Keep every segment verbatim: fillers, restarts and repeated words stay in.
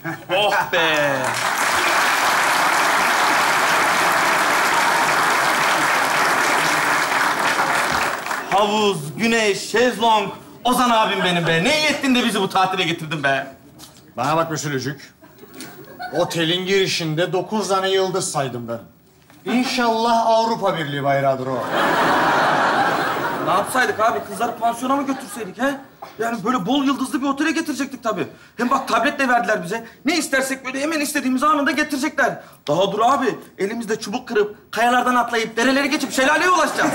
Oh be! Havuz, güneş, şezlong. Ozan abim benim be. Ne iyi ettin de bizi bu tatile getirdin be. Bana bak Mösyölücük. Otelin girişinde dokuz tane yıldız saydım ben. İnşallah Avrupa Birliği bayrağıdır o. Ne yapsaydık abi? Kızları pansiyona mı götürseydik he? Yani böyle bol yıldızlı bir otele getirecektik tabii. Hem bak tablet de verdiler bize. Ne istersek böyle hemen istediğimiz anında getirecekler. Daha dur abi. Elimizde çubuk kırıp, kayalardan atlayıp, dereleri geçip şelaleye ulaşacağız.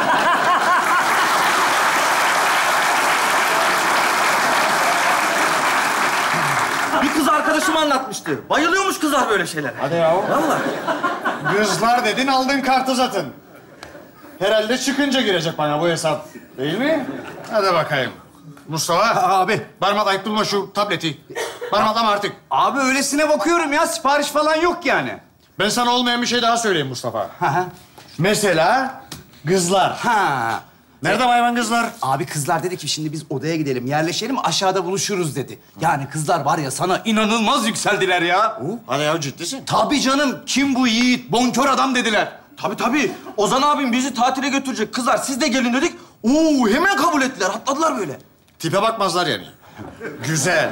Bir kız arkadaşım anlatmıştı. Bayılıyormuş kızlar böyle şeylere. Hadi ya. Vallahi. Kızlar dedin, aldın kartı zaten. Herhalde çıkınca girecek bana bu hesap. Değil mi? Hadi bakayım. Mustafa. Abi. Parmaklayıp durma şu tableti. Parmaklama artık. Abi öylesine bakıyorum ya. Sipariş falan yok yani. Ben sana olmayan bir şey daha söyleyeyim Mustafa. Hı hı. Mesela kızlar. Ha. Nerede hayvan kızlar? Abi kızlar dedi ki şimdi biz odaya gidelim, yerleşelim, aşağıda buluşuruz dedi. Yani kızlar var ya sana inanılmaz yükseldiler ya. Hadi ya, ciddisin. Tabii canım. Kim bu yiğit, bonkör adam dediler. Tabii tabii. Ozan abim bizi tatile götürecek. Kızlar siz de gelin dedik. Oo hemen kabul ettiler. Atladılar böyle. Tipe bakmazlar yani. Güzel.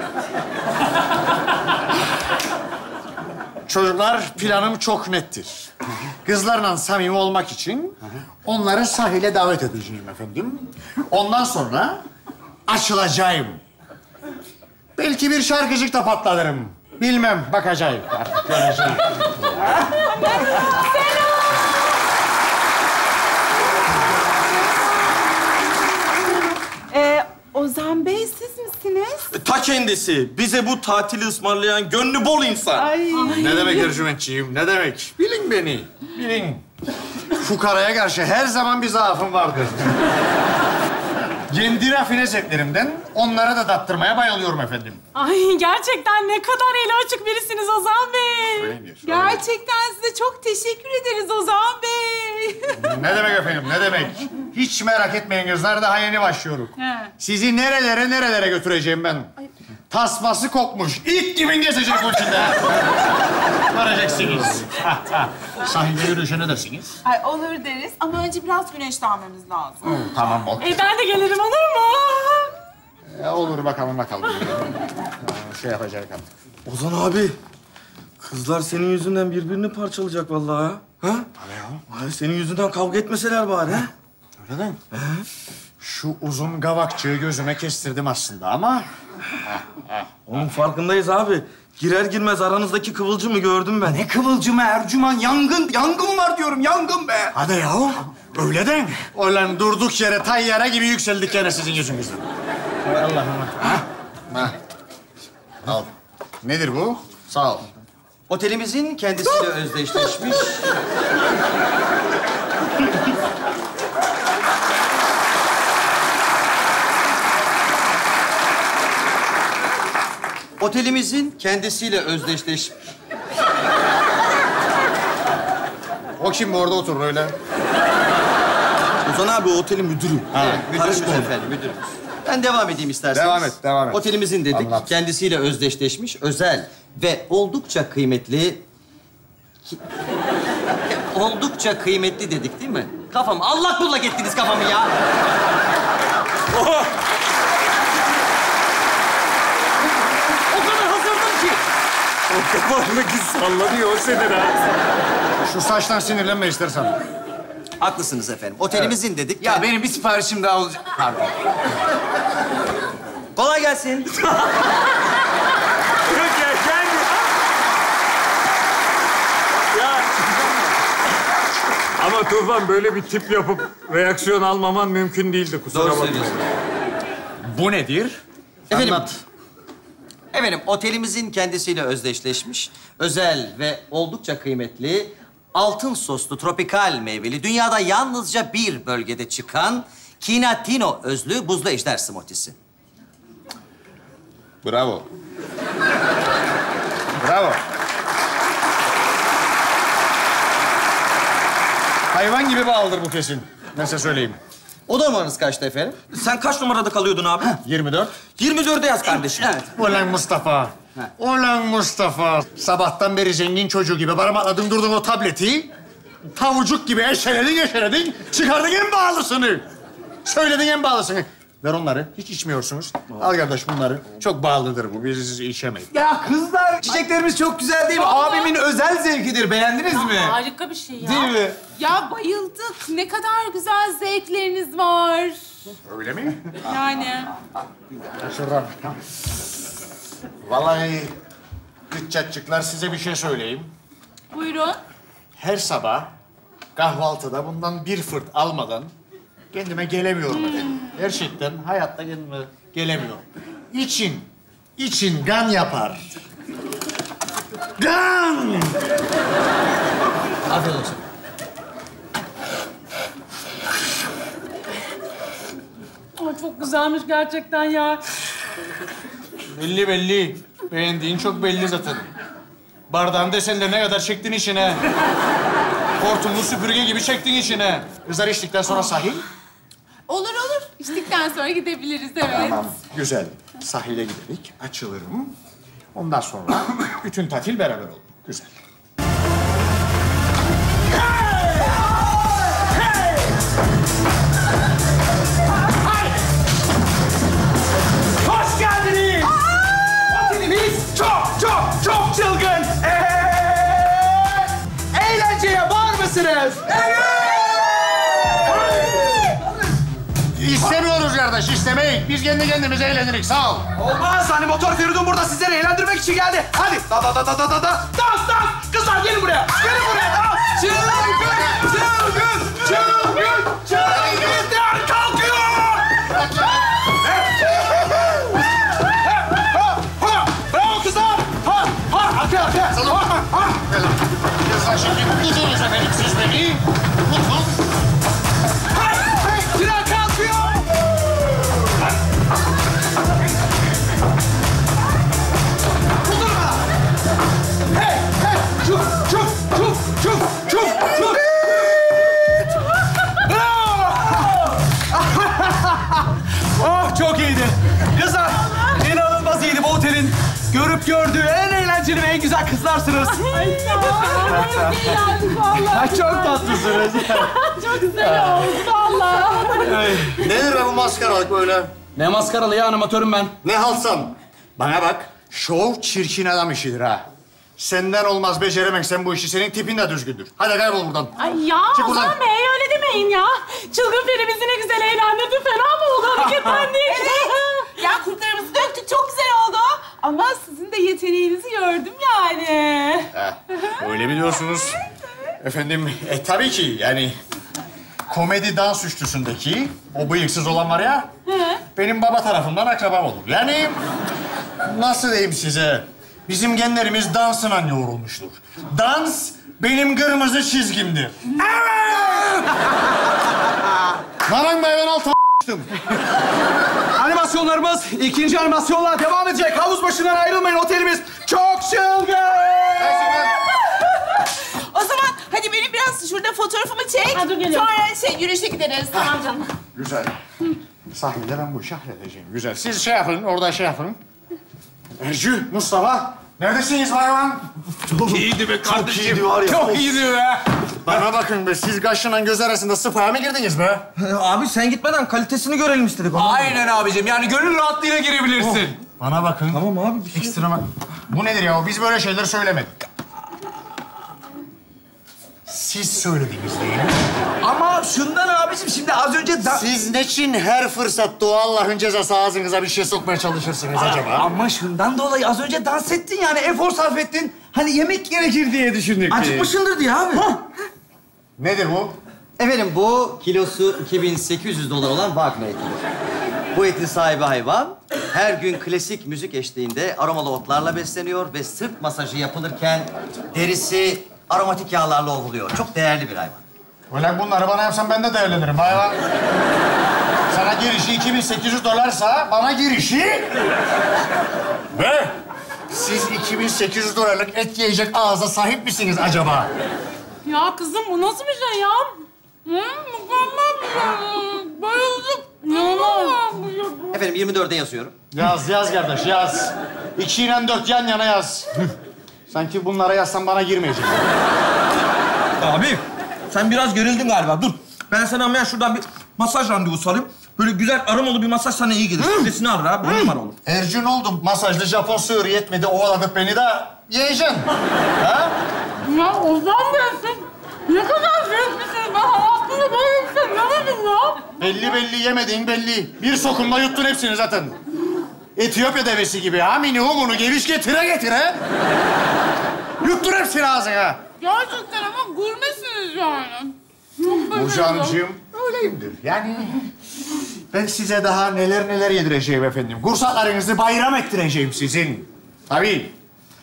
Çocuklar, planım çok nettir. Kızlarla samimi olmak için onları sahile davet edeceğim efendim. Ondan sonra açılacağım. Belki bir şarkıcık da patlatırım. Bilmem, bakacağım. Artık göreceğim. Ee, Ozan Bey siz misiniz? Ta kendisi. Bize bu tatili ısmarlayan gönlü bol insan. Ay. Ne demek Ercümentçiyim, ne demek? Bilin beni, bilin. Fukaraya karşı her zaman bir zaafım vardır. Kendi rafine zevklerimden onlara da dattırmaya bayılıyorum efendim. Ay gerçekten ne kadar eli açık birisiniz Ozan Bey. Öyledir. Gerçekten size çok teşekkür ederiz Ozan Bey. Ne demek efendim, ne demek? Hiç merak etmeyin kızlar, daha yeni başlıyoruz. He. Sizi nerelere nerelere götüreceğim ben. Tasması kopmuş, it gibi gezecek bu içinde. Göreceksiniz. Sahilde yürüyüşe ne dersiniz? Ay olur deriz ama önce biraz güneşlenmemiz lazım. Tamam, olur. E ben de gelirim olur mu? E, olur, bakalım bakalım. Ee, şey yapacak artık. Ozan abi. Kızlar senin yüzünden birbirini parçalayacak vallahi ha. Ha? Hadi ya. Ay, senin yüzünden kavga etmeseler bari ha. Öyle mi? Şu uzun gavakçığı gözüme kestirdim aslında ama... Onun farkındayız abi. Girer girmez aranızdaki kıvılcımı gördüm ben. Ne kıvılcımı Ercüman? Yangın, yangın var diyorum. Yangın be. Hadi ya. Öyle de mi? Ulan durduk yere tayyara gibi yükseldik gene sizin yüzünüzden. Hay Allah'ım. Ha? Ha. Al. Nedir bu? Sağ ol. Otelimizin kendisiyle özdeşleşmiş... Otelimizin kendisiyle özdeşleşmiş... O kim bu orada oturur öyle? Ozan abi o otelin müdürü. Ha. Müdürümüz efendim, müdürümüz. Ben devam edeyim isterseniz. Devam et, devam et. Otelimizin dedik, Anlat. kendisiyle özdeşleşmiş, özel ve oldukça kıymetli... Ki- oldukça kıymetli dedik değil mi? Kafam, allak bullak ettiniz kafamı ya. Oh! O kadar hazırdım ki. Kafamdaki sallanıyor o senin ha. Şu saçtan sinirlenme istersen. Haklısınız efendim. Otelimizin dedik. Ya benim bir siparişim daha olacak. Pardon. Kolay gelsin. Ama Tufan böyle bir tip yapıp reaksiyon almaman mümkün değildi, kusura Doğru bakma. söylüyorsun. Bu nedir? Efendim, Anlat. efendim otelimizin kendisiyle özdeşleşmiş, özel ve oldukça kıymetli, altın soslu tropikal meyveli, dünyada yalnızca bir bölgede çıkan Kinatino özlü buzlu ejder smoothie'si. Bravo. Bravo. Hayvan gibi bağlıdır bu kesin. Ben size söyleyeyim. Oda numaranız kaçtı efendim? Sen kaç numarada kalıyordun abi? yirmi dört. yirmi dörde yaz kardeşim. Evet. Ulan Mustafa. Ulan Mustafa, sabahtan beri zengin çocuğu gibi parmakladın durdun o tableti. Tavucuk gibi eşeledin eşeledin, çıkardın en pahalısını. Söyledin en pahalısını. Ver onları, hiç içmiyorsunuz. Al kardeş bunları. Çok bağlıdır bu, biz içemeyiz. Ya kızlar, çiçeklerimiz çok güzel değil mi? Abimin özel zevkidir. Beğendiniz mi? Harika bir şey ya. Değil mi? Ya bayıldık. Ne kadar güzel zevkleriniz var. Öyle mi? Yani. Şuradan. Vallahi gıççatçıklar size bir şey söyleyeyim. Buyurun. Her sabah kahvaltıda bundan bir fırt almadan kendime gelemiyorum efendim. Gerçekten hayatta kendime gelemiyorum. İçin, için gan yapar. Gan! Afiyet olsun. Ay, çok güzelmiş gerçekten ya. Belli belli. Beğendiğin çok belli zaten. Bardağın desen de ne kadar çektin içine. Hortumlu süpürge gibi çektin içine. Kızlar içtikten sonra sahil. Olur olur. İçtikten sonra gidebiliriz evet. Tamam, güzel. Sahile giderik, açılırım. Ondan sonra bütün tatil beraber olur. Güzel. Hoş geldiniz. Otelimiz çok çok çok çılgın. Ee, eğlenceye var mısınız? Evet. İstemiyoruz kardeş, istemeyin. Biz kendi kendimize eğlenirik, sağ ol. Olmaz. Hani motor Feridun burada sizleri eğlendirmek için geldi. Hadi. Da da da da da da da. Dans dans. Kızlar gelin buraya. Gelin buraya. Dans. Çılgın. Çılgın. Çılgın. Çılgınlar kalkıyor. Bravo kızlar. Ha, ha, arkaya, arkaya. Ha, ha. Kızlar şimdi gideceğiz efendim, siz beni. Tutun. Hey, hey, tren kalkıyor. Kudurma. Hey, hey, çuf, çuf, çuf, çuf, çuf, çuf. Bravo. Oh, çok iyiydi. Kızlar, inanılmaz iyiydi bu otelin. Görüp gördüğü en eğlenceli ve en güzel kızlarsınız. Ay sağ ol. Çok iyi yani valla. Çok tatlısınız. Çok güzel oldu valla. Nedir be bu maskaralık böyle? Ne maskaralı ya, animatörüm ben. Ne halsam? Bana bak, şov çirkin adam işidir ha. Senden olmaz, beceremeksen bu işi, senin tipin de düzgündür. Hadi kaybol buradan. Ay ya Çık buradan. Ozan Bey öyle demeyin ya. Çılgın peri bizi ne güzel eğlendirdi. Fena mı oldu? Hareketlendik. Evet. Ya kurtlarımızı döktük. Çok güzel oldu. Ama sizin de yeteneğinizi gördüm yani. Ha, öyle mi diyorsunuz? Efendim, e tabii ki yani... Komedi dans üçlüsündeki o bıyıksız olan var ya... benim baba tarafımdan akrabam olur. Yani... Nasıl diyeyim size? Bizim genlerimiz dansına yoğrulmuştur. Dans benim kırmızı çizgimdir. Evet! Lan ben altı a**tım. Animasyonlarımız ikinci animasyonla devam edecek. Havuz başından ayrılmayın. Otelimiz çok çılgın. O zaman hadi benim biraz şurada fotoğrafımı çek. Ha, dur, geliyorum. Sonra şey yürüyüşe gideriz. Tamam canım. Güzel. Sahilde ben bu işi halledeceğim. Güzel. Siz şey yapın, orada şey yapın. Ercü, Mustafa, neredesiniz hayvan? Çok iyiydi be kardeşim. iyiydi var ya. Çok iyiydi be. Bana bakın be, siz kaşla göz arasında sıfaya mı girdiniz be? Abi sen gitmeden kalitesini görelim istedik. Aynen abicim. Yani gönül rahatlığıyla girebilirsin. Bana bakın. Tamam abi. Bir şey... Ekstra bak. Bu nedir ya? Biz böyle şeyler söylemedik. Siz söylediniz değil mi? Ama şundan abicim şimdi az önce... Da... Siz niçin her fırsatta o Allah'ın cezası ağzınıza bir şey sokmaya çalışırsınız acaba? Ama şundan dolayı az önce dans ettin yani efor sarf ettin. Hani yemek gerekir diye düşündük. Acıkmışsındır diye abi. Nedir bu? Efendim bu kilosu iki bin sekiz yüz dolar olan Wagner etidir. Bu etin sahibi hayvan her gün klasik müzik eşliğinde aromalı otlarla besleniyor ve sırt masajı yapılırken derisi aromatik yağlarla ovuluyor. Çok değerli bir hayvan. Ulan bunları bana yapsan ben de değerlenirim hayvan. Sana girişi iki bin sekiz yüz dolarsa bana girişi... Ve siz iki bin sekiz yüz dolarlık et yiyecek ağza sahip misiniz acaba? Ya kızım bu nasıl bir şey ya? Hı, mükemmel bir şey. Bayıldım. İnanamıyorum. Efendim yirmi dörde yazıyorum. Yaz, yaz kardeş, yaz. İki ile dört yan yana yaz. Sanki bunlara yazsam bana girmeyecek. Abi sen biraz gerildin galiba. Dur. Ben sana hemen şuradan bir masaj randevusu alayım. Böyle güzel aromalı bir masaj sana iyi gelir. Stresini alır abi. On numara olur. Ercün oldum. Masajlı Japon sığır yetmedi. Ovaladık beni de yiyeceksin. Ha? Ya Ozan Bey siz ne kadar zevklisiniz. Ben hayatımda böyle bir şey yemedim ya. Belli belli yemediğin belli. Bir sokumla yuttun hepsini zaten. Etiyopya devesi gibi. Hamini humunu geviş getire getire. Yuttun hepsini ağzına. Gerçekten ama gurmesiniz yani. Çok Burcuhan'cığım öyleyimdir. Yani ben size daha neler neler yedireceğim efendim. Kursaklarınızı bayram ettireceğim sizin. Tabii.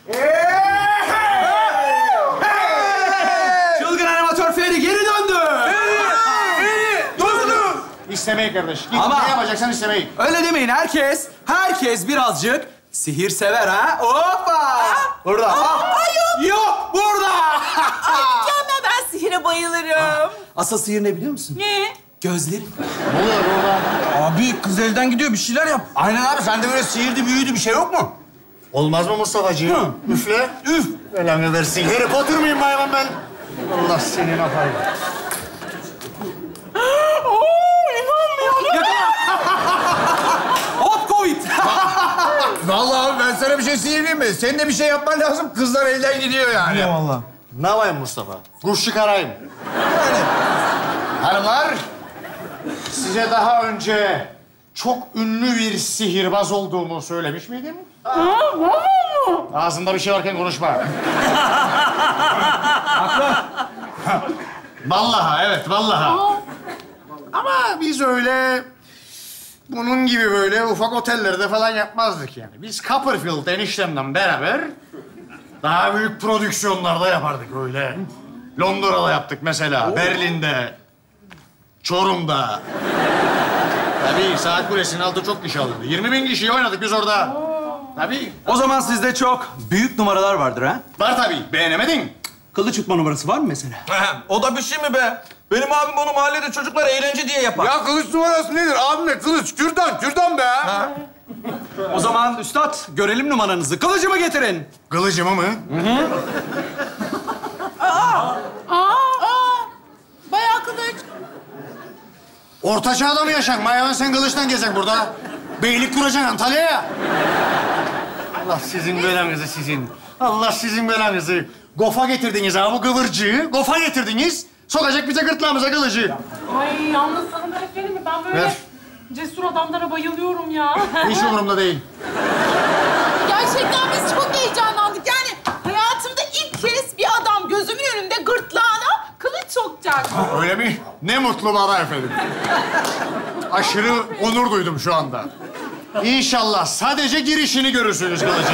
Çılgın animatör Feri geri döndü. Feri! Döndü! İstemeyi kardeş. Git Ama- ne yapacaksan istemeyi. Öyle demeyin herkes. Herkes birazcık sihir sever ha. Hoppa! Burada. Ah, yok. Yok burada. Mükemmel, ben sihire bayılırım. Asıl sihir ne biliyor musun? Ne? Gözlerim. Ne oluyor orada? Abi kız elden gidiyor. Bir şeyler yap. Aynen abi. Sende böyle sihirli büyüdü bir şey yok mu? Olmaz mı Mustafa'cığım? Üfle. Üf. Belanı versin. Harry Potter mıyım hayvan ben? Allah seni ne yapayım? Hop Covid. Vallahi abi ben sana bir şey söyleyeyim mi? Senin de bir şey yapman lazım. Kızlar elden gidiyor yani. Eyvallah. Ne yapayım Mustafa? Kuş çıkarayım. Hanımlar, size daha önce çok ünlü bir sihirbaz olduğumu söylemiş miydim? Ağzında bir şey varken konuşma. Vallahi, evet, vallahi. Ama biz öyle bunun gibi böyle ufak otellerde falan yapmazdık yani. Biz Copperfield eniştemle beraber daha büyük prodüksiyonlarda yapardık öyle. Londra'da yaptık mesela, Berlin'de, Çorum'da. Tabii saat kulesinin altı çok kişi alındı. yirmi bin kişiyi oynadık biz orada. Tabii. O zaman sizde çok büyük numaralar vardır ha? Var tabii. Beğenemedin. Kılıç tutma numarası var mı mesela? O da bir şey mi be? Benim abim onu mahallede çocuklar eğlence diye yapar. Ya kılıç numarası nedir? Abime kılıç, kürdan, kürdan be. O zaman üstad görelim numaranızı. Kılıcımı getirin. Kılıcımı mı? Bayağı kılıç. Orta çağda mı yaşan? Mayavan sen kılıçtan gezeceksin burada. Beylik kuracaksın Antalya'ya. Allah sizin belanızı sizin. Allah sizin belanızı. Gofa getirdiniz ha bu kıvırcığı. Gofa getirdiniz. Sokacak bize gırtlağımıza kılıcı. Ay yalnız sana böyle söyleyeyim mi? Ben böyle Ver. cesur adamlara bayılıyorum ya. Hiç umurumda değil. Gerçekten biz çok heyecanlandık. Yani hayatımda ilk kez bir adam gözümün önünde gırtlağına kılıç sokacak. Öyle mi? Ne mutlu bana efendim. Aşırı onur duydum şu anda. İnşallah sadece girişini görürsünüz kılıcın.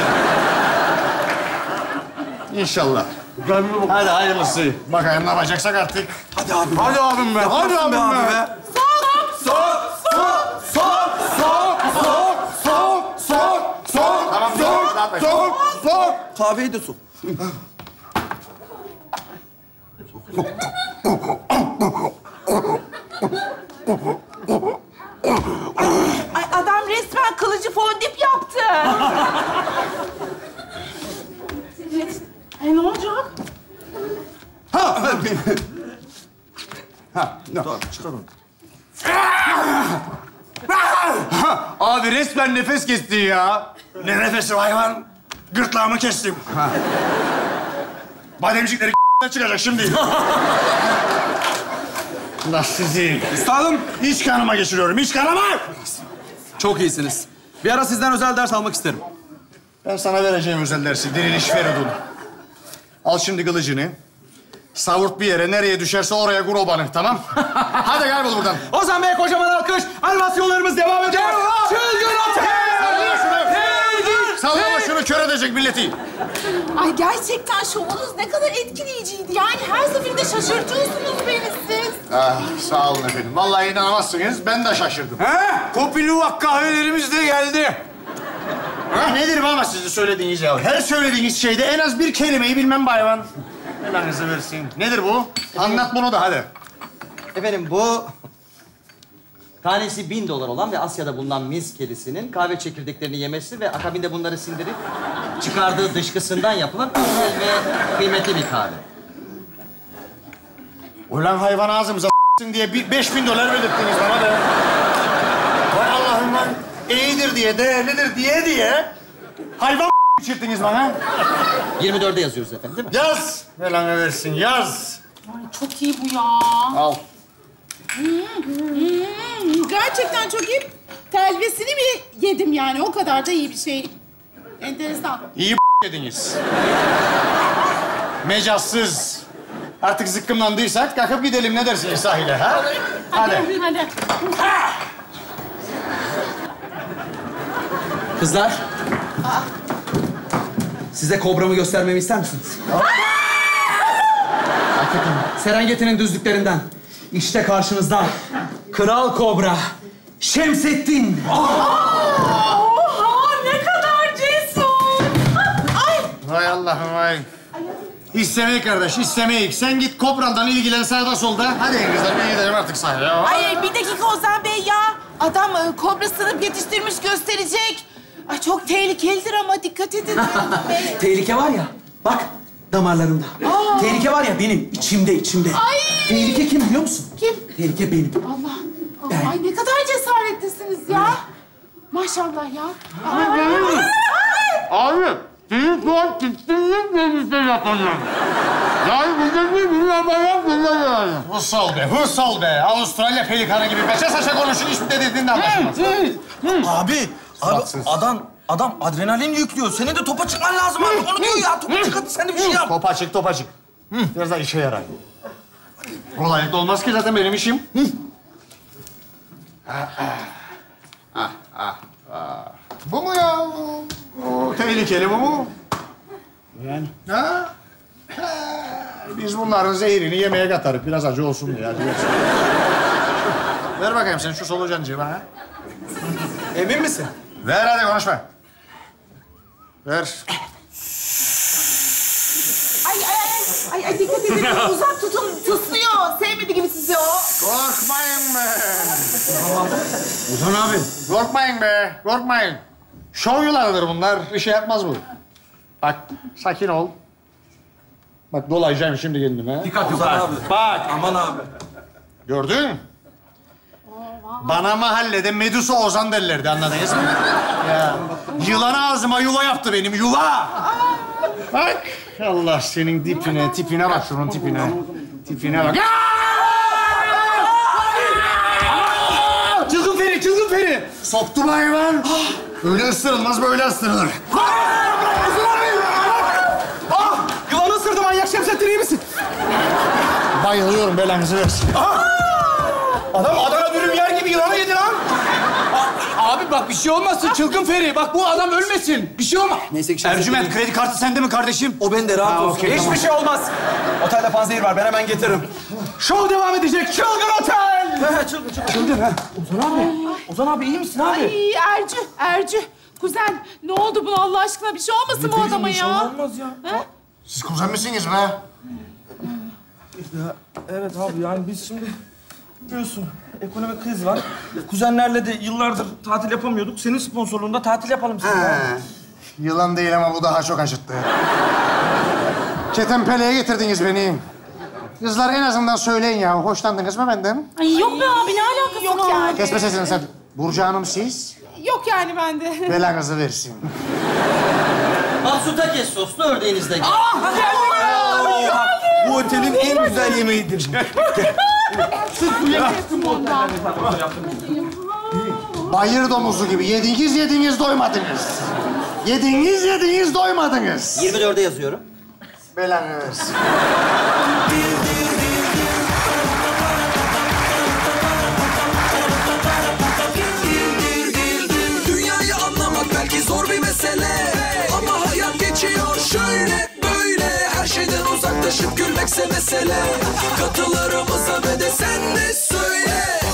İnşallah. Hadi hayırlısı. Bakayım ne yapacaksak artık. Hadi abi. Hadi abim be, hadi abim be. abi be. Sok, sok, sok, sok, sok. Tamam, sok, sok, sok. Kahveyi de sok. Ay adam resmen kılıcı fondip yaptı. E ne olacak? Abi resmen nefes kesti ya. Ne nefesi hayvan? Gırtlağımı kestim. Bademcikleri çıkacak şimdi. Allah sizi. Üstadım İç kanıma geçiriyorum, iç kanıma. çok iyisiniz. Bir ara sizden özel ders almak isterim. Ben sana vereceğim özel dersi, diriliş Feridun. Al şimdi kılıcını. Savurt bir yere, nereye düşerse oraya kur obanı, tamam? Hadi kaybol buradan. Ozan Bey kocaman alkış. Animasyonlarımız devam ediyor. Çılgın Otel! Sallama şunu, kör edecek milleti. Ay gerçekten şovunuz ne kadar etkileyiciydi. Yani her seferinde şaşırtıyorsunuz beni siz. Ah, sağ olun efendim. Vallahi inanamazsınız, ben de şaşırdım. He? Kopiluvak kahvelerimiz de geldi. Ha, nedir bu ama sizin söylediğiniz ya? Her söylediğiniz şeyde en az bir kelimeyi bilmem bu hayvan. Belanızı versin. Nedir bu? Anlat bunu da hadi. Efendim bu Tanesi bin dolar olan ve Asya'da bulunan mis kedisinin kahve çekirdeklerini yemesi ve akabinde bunları sindirip çıkardığı dışkısından yapılan özel ve kıymetli bir kahve. Ulan hayvan ağzımıza s**sın diye bir beş bin dolar verdirttiniz bana be. Vay Allah'ım lan. İyidir diye, değerlidir diye diye hayvan içirttiniz bana. yirmi dörde yazıyoruz efendim, değil mi? Yaz. Belanı versin, yaz. Ay çok iyi bu ya. Al. Hmm, gerçekten çok iyi. Telvesini bile yedim yani. O kadar da iyi bir şey. Enteresan. İyi yediniz. Mecazsız. Artık zıkkımlandıysak kalkıp gidelim. Ne dersiniz sahile ha? Hadi. Hadi. Kızlar. Size kobramı göstermemi ister misiniz? Hakikaten. Serengeti'nin düzlüklerinden. İşte karşınızda Kral Kobra. Şemsettin. Oha ne kadar cesur. Ay. Vay Allah'ım vay. İstemeyik kardeş, istemeyik. Sen git Kopran'dan ilgilen sağda solda. Hadi kızlar, ben gidelim artık sahaya. Ay bir dakika Ozan Bey ya. Adam e, kobrasını yetiştirmiş gösterecek. Ay çok tehlikelidir ama dikkat edin. Bey. Tehlike var ya, bak damarlarımda. Aa. Tehlike var ya benim, içimde, içimde. Ay. Tehlike kim biliyor musun? Kim? Tehlike benim. Allah. Ben. Ay ne kadar cesaretlisiniz ya. Maşallah ya. Ay. Abi, senin şu an gittiğin denizde yapacağım. Yani bize bir bir yapacağım, bize yani. Hırsal be, hırsal be. Avustralya pelikanı gibi beşe saça konuşun, hiçbir dediğinde anlaşılmaz. Abi, abi adam adam adrenalin yüklüyor. Senin de topa çıkman lazım abi. Onu diyor ya. Topa çık hadi sen de bir şey yap. Top açık, top açık. Hı. Biraz da işe yarar. Kolaylıkla olmaz ki zaten benim işim. Hı. Ah, ah. Ah, ah, ah. Bu mu ya? Bu tehlikeli bu mu? Yani. Ha? Ha. Biz bunların zehirini yemeğe katarız. Biraz acı olsun diye. Ver bakayım sen şu solucancığı bana. Emin misin? Ver hadi konuşma. Ver. Ay ay ay. Ay, ay dikkat edin. Uzak tutun. Tıslıyor. Sevmedi gibi sizi o. Korkmayın be. Ozan abi. Korkmayın be. Korkmayın. Şov yılanıdır bunlar. Bir şey yapmaz bu. Bak sakin ol. Bak dolayacağım şimdi kendime. Dikkat Ozan abi. Bak. Aman abi. Gördün? Bana mahallede Medusa Ozan derlerdi, anladınız mı? Ya. Yılan ağzıma yuva yaptı benim, yuva! Bak! Allah senin dipine, tipine bak şunun tipine. Tipine bak. Çılgın Feri, çılgın Feri. Soktum hayvan. Öyle ısırılmaz, böyle ısırılır. Ah! Yılanı ısırdı manyak Şemsettin, iyi misin? Bayılıyorum, belanızı versin. Adam Adana dürüm yer gibi yılanı yedi lan. Abi bak bir şey olmasın çılgın Feri. Bak bu adam ölmesin. Bir şey olmaz. Neyse ki Ercüment, kredi kartı sende mi kardeşim? O bende rahat olsun. okey, Hiçbir tamam. şey olmaz. Otelde panzehir var. Ben hemen getiririm. Şov devam edecek. Çılgın Otel. He, çılgın çılgın. Çılgın ha. Ozan abi. Ozan abi iyi misin abi? Ay Ercü, Ercü. Kuzen ne oldu buna Allah aşkına? Bir şey olmasın bu adama ya. Olmaz ya. Siz kuzen misiniz be? Ya, evet abi yani biz şimdi biliyorsun ekonomik kriz var. Kuzenlerle de yıllardır tatil yapamıyorduk. Senin sponsorluğunda tatil yapalım sizinle. Yılan değil ama bu daha çok acıttı. Ketenpele'ye getirdiniz beni. Kızlar en azından söyleyin ya, hoşlandınız mı benden? Ay yok be abi ne alakası Yok var? yani. Kesme sesini sen. Burcu Hanım siz? Yok yani bende. Belanızı versin. Matsutake soslu ördeğiniz de geldi. Bu otelin en güzel yemeğidir. Bayır domuzu gibi yediniz yediniz doymadınız. Yediniz yediniz doymadınız. yirmi dörde yazıyorum. Belanı versin. Dünyayı anlamak belki zor bir mesele, ama hayat geçiyor şöyle böyle. Her şeyden uzaklaşıp gülmekse mesele. Katılarımıza ve de sen de söyle.